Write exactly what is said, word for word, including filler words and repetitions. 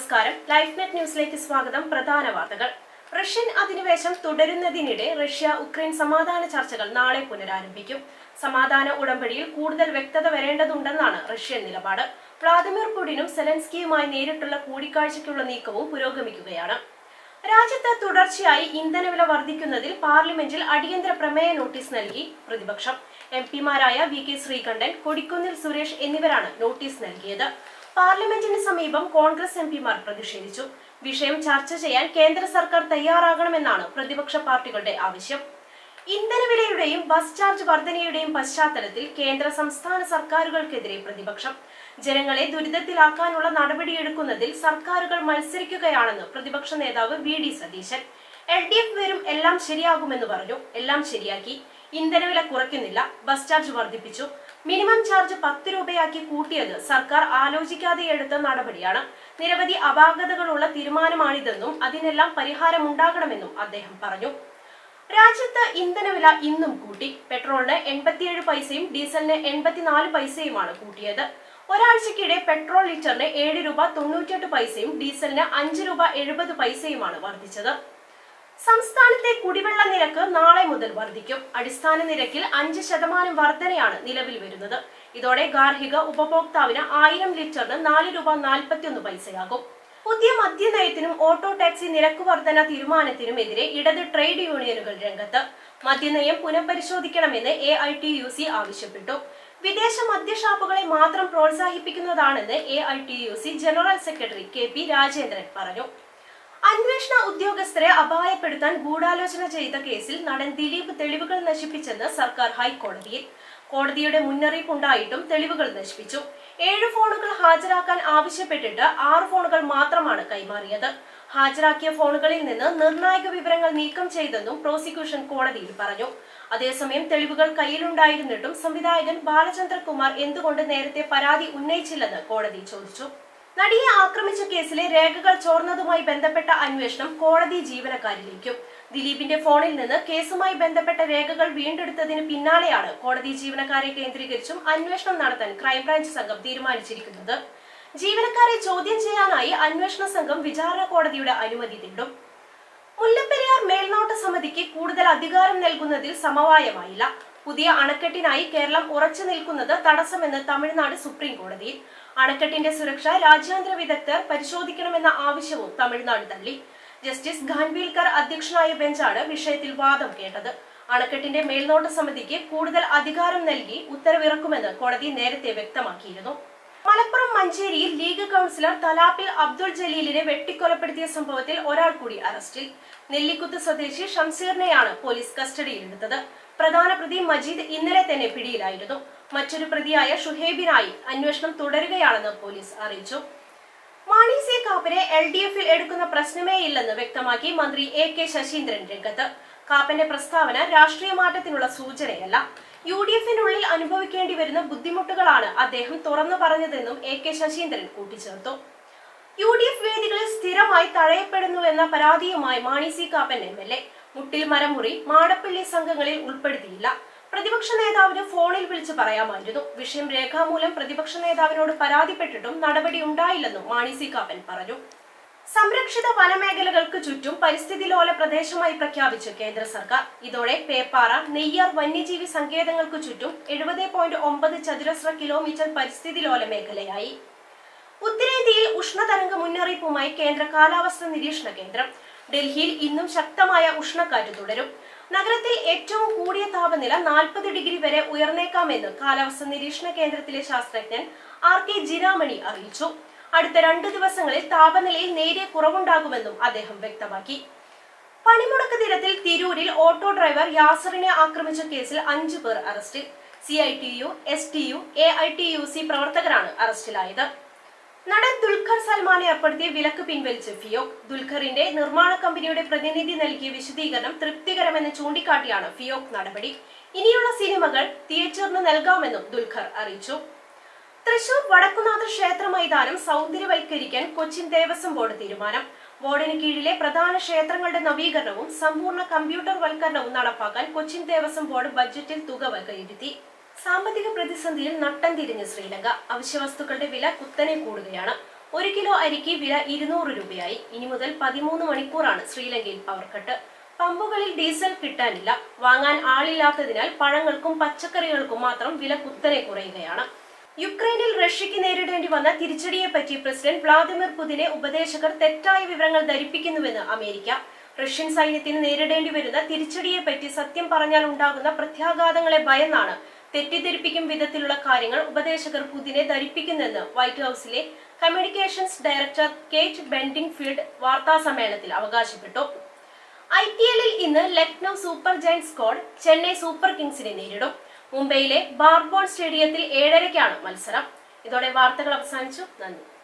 നമസ്കാരം. Life net ന്യൂസിലേക്ക് സ്വാഗതം. പ്രധാന വാർത്തകൾ. റഷ്യൻ അധിനിവേശം തുടരുന്നതിനിടെ റഷ്യ ഉക്രൈൻ സമാധാന ചർച്ചകൾ നാളെ പുനരാരംഭിക്കും. സമാധാന ഉടമ്പടിയിൽ കൂടുതൽ വ്യക്തത വരേണ്ടതുണ്ടെന്നാണ് റഷ്യൻ നിലപാട്. വ്ളാദിമിർ പുടിനും സെലൻസ്കിയുമായി നേരിട്ടുള്ള കൂടിക്കാഴ്ചയ്ക്കുള്ള നീക്കവും പുരോഗമിക്കുകയാണ്. രാജ്യത്ത് തുടർച്ചയായി ഇന്ധനവില വർദ്ധിക്കുന്നതിൽ പാർലമെന്റിൽ അടിയന്തര പ്രമേയ നോട്ടീസ് നൽകി പ്രതിപക്ഷം. എം പിമാരായ വി കെ ശ്രീകണ്ഠൻ, കൊടിക്കുന്നിൽ സുരേഷ് എന്നിവരാണ് നോട്ടീസ് നൽകിയത്. പാർലമെന്റിന് സമീപം കോൺഗ്രസ് എം പിമാർ പ്രതിഷേധിച്ചു. വിഷയം ചർച്ച ചെയ്യാൻ കേന്ദ്ര സർക്കാർ തയ്യാറാകണമെന്നാണ് പ്രതിപക്ഷ പാർട്ടികളുടെ ആവശ്യം. ഇന്ധനവിലയുടെയും ബസ് ചാർജ് വർധനയുടെയും പശ്ചാത്തലത്തിൽ കേന്ദ്ര സംസ്ഥാന സർക്കാരുകൾക്കെതിരെ പ്രതിപക്ഷം. ജനങ്ങളെ ദുരിതത്തിലാക്കാനുള്ള നടപടിയെടുക്കുന്നതിൽ സർക്കാരുകൾ മത്സരിക്കുകയാണെന്ന് പ്രതിപക്ഷ നേതാവ് V D Satheesan. L D F വരും എല്ലാം ശരിയാകുമെന്ന് പറഞ്ഞു. എല്ലാം ശരിയാക്കി. ഇന്ധനവില കുറയ്ക്കുന്നില്ല, ബസ് ചാർജ് വർദ്ധിപ്പിച്ചു. മിനിമം ചാർജ് പത്ത് രൂപയാക്കി കൂട്ടിയത് സർക്കാർ ആലോചിക്കാതെ എടുത്ത നടപടിയാണ്. നിരവധി അപാകതകളുള്ള തീരുമാനമാണിതെന്നും അതിനെല്ലാം പരിഹാരമുണ്ടാകണമെന്നും അദ്ദേഹം പറഞ്ഞു. രാജ്യത്ത് ഇന്ധനവില ഇന്നും കൂട്ടി. പെട്രോളിന് എൺപത്തിയേഴ് പൈസയും ഡീസലിന് എൺപത്തിനാല് പൈസയുമാണ് കൂട്ടിയത്. ഒരാഴ്ചക്കിടെ പെട്രോൾ ലിറ്ററിന് ഏഴ് രൂപ തൊണ്ണൂറ്റിയെട്ട് പൈസയും ഡീസലിന് അഞ്ച് രൂപ എഴുപത് പൈസയുമാണ് വർദ്ധിച്ചത്. സംസ്ഥാനത്തെ കുടിവെള്ള നിരക്ക് നാളെ മുതൽ വർദ്ധിക്കും. അടിസ്ഥാന നിരക്കിൽ അഞ്ച് ശതമാനം വർധനയാണ് നിലവിൽ വരുന്നത്. ഇതോടെ ഗാർഹിക ഉപഭോക്താവിന് ആയിരം ലിറ്ററിന് നാല് രൂപ നാൽപ്പത്തിയൊന്ന് പൈസയാകും. പുതിയ മദ്യനയത്തിനും ഓട്ടോ ടാക്സി നിരക്ക് വർധന തീരുമാനത്തിനുമെതിരെ ഇടത് ട്രേഡ് യൂണിയനുകൾ രംഗത്ത്. മദ്യനയം പുനഃപരിശോധിക്കണമെന്ന് A I T U C ആവശ്യപ്പെട്ടു. വിദേശ മദ്യഷാപ്പുകളെ മാത്രം പ്രോത്സാഹിപ്പിക്കുന്നതാണെന്ന് A I T U C general secretary K P Rajendran പറഞ്ഞു. അന്വേഷണ ഉദ്യോഗസ്ഥരെ അപായപ്പെടുത്താൻ ഗൂഢാലോചന ചെയ്ത കേസിൽ നടൻ ദിലീപ് തെളിവുകൾ നശിപ്പിച്ചെന്ന് സർക്കാർ ഹൈക്കോടതിയിൽ. കോടതിയുടെ മുന്നറിയിപ്പുണ്ടായിട്ടും തെളിവുകൾ നശിപ്പിച്ചു. ഏഴ് ഫോണുകൾ ഹാജരാക്കാൻ ആവശ്യപ്പെട്ടിട്ട് ആറ് ഫോണുകൾ മാത്രമാണ് കൈമാറിയത്. ഹാജരാക്കിയ ഫോണുകളിൽ നിന്ന് നിർണായക വിവരങ്ങൾ നീക്കം ചെയ്തെന്നും പ്രോസിക്യൂഷൻ കോടതിയിൽ പറഞ്ഞു. അതേസമയം തെളിവുകൾ കയ്യിലുണ്ടായിരുന്നിട്ടും സംവിധായകൻ ബാലചന്ദ്രകുമാർ എന്തുകൊണ്ട് നേരത്തെ പരാതി ഉന്നയിച്ചില്ലെന്ന് കോടതി ചോദിച്ചു. നടിയെ ആക്രമിച്ച കേസിലെ രേഖകൾ ചോർന്നതുമായി ബന്ധപ്പെട്ട അന്വേഷണം കോടതി ജീവനക്കാരിലേക്കും. ദിലീപിന്റെ ഫോണിൽ നിന്ന് കേസുമായി ബന്ധപ്പെട്ട രേഖകൾ വീണ്ടെടുത്തതിന് പിന്നാലെയാണ് കോടതി ജീവനക്കാരെ കേന്ദ്രീകരിച്ചും അന്വേഷണം നടത്താൻ ക്രൈംബ്രാഞ്ച് സംഘം തീരുമാനിച്ചിരിക്കുന്നത്. ജീവനക്കാരെ ചോദ്യം ചെയ്യാനായി അന്വേഷണ സംഘം വിചാരണ കോടതിയുടെ അനുമതി തേടും. മുല്ലപ്പെരിയാർ മേൽനോട്ട സമിതിക്ക് കൂടുതൽ അധികാരം നൽകുന്നതിൽ സമവായമായില്ല. പുതിയ അണക്കെട്ടിനായി കേരളം ഉറച്ചു നിൽക്കുന്നത് തടസ്സമെന്ന് തമിഴ്നാട് സുപ്രീം കോടതിയിൽ. അണക്കെട്ടിന്റെ സുരക്ഷ രാജ്യാന്തര വിദഗ്ധർ പരിശോധിക്കണമെന്ന ആവശ്യവും തമിഴ്നാട് തള്ളി. ജസ്റ്റിസ് ഖാൻവിൽക്കർ അധ്യക്ഷനായ ബെഞ്ചാണ് വിഷയത്തിൽ വാദം കേട്ടത്. അണക്കെട്ടിന്റെ മേൽനോട്ട സമിതിക്ക് കൂടുതൽ അധികാരം നൽകി ഉത്തരവിറക്കുമെന്ന് കോടതി നേരത്തെ വ്യക്തമാക്കിയിരുന്നു. മലപ്പുറം മഞ്ചേരിയിൽ ലീഗ് കൌൺസിലർ തലാപ്പിൽ അബ്ദുൾ ജലീലിനെ വെട്ടിക്കൊലപ്പെടുത്തിയ സംഭവത്തിൽ ഒരാൾ കൂടി അറസ്റ്റിൽ. നെല്ലിക്കുത്ത് സ്വദേശി ഷംസീറിനെയാണ് പോലീസ് കസ്റ്റഡിയിലെടുത്തത്. പ്രധാന പ്രതി മജീദ് ഇന്നലെ തന്നെ പിടിയിലായിരുന്നു. മറ്റൊരു പ്രതിയായ ഷുഹൈബിനായി അന്വേഷണം തുടരുകയാണെന്ന് പോലീസ് അറിയിച്ചു. മാണി സി കാപ്പനെ എൽ ഡി എഫിൽ എടുക്കുന്ന പ്രശ്നമേ ഇല്ലെന്ന് വ്യക്തമാക്കി മന്ത്രി എ കെ ശശീന്ദ്രൻ രംഗത്ത്. കാപ്പന്റെ പ്രസ്താവന രാഷ്ട്രീയ മാറ്റത്തിനുള്ള സൂചനയല്ല. യു ഡി എഫിനുള്ളിൽ അനുഭവിക്കേണ്ടി വരുന്ന ബുദ്ധിമുട്ടുകളാണ് അദ്ദേഹം തുറന്നു പറഞ്ഞതെന്നും എ കെ ശശീന്ദ്രൻ കൂട്ടിച്ചേർത്തു. യു ഡി എഫ് വേദികളിൽ സ്ഥിരമായി തഴയപ്പെടുന്നുവെന്ന പരാതിയുമായി Mani C Kappan M L A Muttil മരമുറി, മാടപ്പള്ളി സംഘങ്ങളിൽ ഉൾപ്പെടുത്തിയില്ല. പ്രതിപക്ഷ നേതാവിന് ഫോണിൽ വിളിച്ചു പറയാമായിരുന്നു. വിഷയം രേഖാമൂലം പ്രതിപക്ഷ നേതാവിനോട് പരാതിപ്പെട്ടിട്ടും നടപടി ഉണ്ടായില്ലെന്നും മാണി സി കാപ്പൻ പറഞ്ഞു. സംരക്ഷിത വനമേഖലകൾക്ക് ചുറ്റും പരിസ്ഥിതി ലോല പ്രദേശമായി പ്രഖ്യാപിച്ചു കേന്ദ്ര സർക്കാർ. ഇതോടെ പേപ്പാറ, നെയ്യാർ വന്യജീവി സങ്കേതങ്ങൾക്ക് ചുറ്റും എഴുപത് പോയിന്റ് ഒമ്പത് ചതുരശ്ര കിലോമീറ്റർ പരിസ്ഥിതി ലോല മേഖലയായി. ഉത്തരേന്ത്യയിൽ ഉഷ്ണതരംഗ മുന്നറിയിപ്പുമായി കേന്ദ്ര കാലാവസ്ഥാ നിരീക്ഷണ കേന്ദ്രം. ഡൽഹിയിൽ ഇന്നും ശക്തമായ ഉഷ്ണക്കാറ്റ് തുടരും. നഗരത്തിൽ ഏറ്റവും കൂടിയ താപനില നാൽപ്പത് ഡിഗ്രി വരെ ഉയർന്നേക്കാമെന്ന് കാലാവസ്ഥാ നിരീക്ഷണ കേന്ദ്രത്തിലെ ശാസ്ത്രജ്ഞൻ ആർ കെ ജിനാമണി അറിയിച്ചു. അടുത്ത രണ്ടു ദിവസങ്ങളിൽ താപനിലയിൽ നേരിയ കുറവുണ്ടാകുമെന്നും അദ്ദേഹം വ്യക്തമാക്കി. പണിമുടക്ക് ദിനത്തിൽ തിരൂരിൽ ഓട്ടോ ഡ്രൈവർ യാസറിനെ ആക്രമിച്ച കേസിൽ അഞ്ചു പേർ അറസ്റ്റിൽ. C I T U, S T U, A I T U C പ്രവർത്തകരാണ് അറസ്റ്റിലായത്. നടൻ ദുൽഖർ സൽമാനെ ഏർപ്പെടുത്തിയ വിലക്ക് പിൻവലിച്ച് ഫിയോക്. ദുൽഖറിന്റെ നിർമ്മാണ കമ്പനിയുടെ പ്രതിനിധി നൽകിയ വിശദീകരണം തൃപ്തികരമെന്ന് ചൂണ്ടിക്കാട്ടിയാണ് ഫിയോക് നടപടി. ഇനിയുള്ള സിനിമകൾ തിയേറ്ററിന് നൽകാമെന്നും ദുൽഖർ അറിയിച്ചു. തൃശൂർ വടക്കുനാഥ ക്ഷേത്ര മൈതാനം സൗന്ദര്യവൽക്കരിക്കാൻ കൊച്ചിൻ ദേവസ്വം ബോർഡ് തീരുമാനം. ബോർഡിന് കീഴിലെ പ്രധാന ക്ഷേത്രങ്ങളുടെ നവീകരണവും സമ്പൂർണ്ണ കമ്പ്യൂട്ടർ വൽക്കരണവും നടപ്പാക്കാൻ കൊച്ചിൻ ദേവസ്വം ബോർഡ് ബജറ്റിൽ തുക വകയിരുത്തി. സാമ്പത്തിക പ്രതിസന്ധിയിൽ നട്ടം തിരിഞ്ഞ് ശ്രീലങ്ക. അവശ്യവസ്തുക്കളുടെ വില കുത്തനെ കൂടുകയാണ്. ഒരു കിലോ അരിക്ക് വില ഇരുന്നൂറ് രൂപയായി. ഇനി മുതൽ പതിമൂന്ന് മണിക്കൂറാണ് ശ്രീലങ്കയിൽ പവർ കട്ട്. പമ്പുകളിൽ ഡീസൽ കിട്ടാനില്ല. വാങ്ങാൻ ആളില്ലാത്തതിനാൽ പഴങ്ങൾക്കും പച്ചക്കറികൾക്കും മാത്രം വില കുത്തനെ കുറയുകയാണ്. യുക്രൈനിൽ റഷ്യക്ക് നേരിടേണ്ടി വന്ന തിരിച്ചടിയെപ്പറ്റി പ്രസിഡന്റ് വ്ളാദിമിർ പുതിനെ ഉപദേശകർ തെറ്റായ വിവരങ്ങൾ ധരിപ്പിക്കുന്നുവെന്ന് അമേരിക്ക. റഷ്യൻ സൈന്യത്തിന് നേരിടേണ്ടി വരുന്ന തിരിച്ചടിയെപ്പറ്റി സത്യം പറഞ്ഞാൽ ഉണ്ടാകുന്ന പ്രത്യാഘാതങ്ങളെ ഭയന്നാണ് തെറ്റിദ്ധരിപ്പിക്കും വിധത്തിലുള്ള കാര്യങ്ങൾ ഉപദേശകർ പുതിനെ ധരിപ്പിക്കുന്നെന്ന് വൈറ്റ് ഹൌസിലെ കമ്മ്യൂണിക്കേഷൻസ് ഡയറക്ടർ കേറ്റ് ബെൻഡിംഗ്ഫീൽഡ് വാർത്താ സമ്മേളനത്തിൽ അവകാശപ്പെട്ടു. ഐ പി എല്ലിൽ ഇന്ന് Lucknow super giant squad Chennai super കിങ്സിനെ നേരിടും. മുംബൈയിലെ ബാർബോൺ സ്റ്റേഡിയത്തിൽ ഏഴരയ്ക്കാണ് മത്സരം. ഇതോടെ വാർത്തകൾ അവസാനിച്ചു. നന്ദി.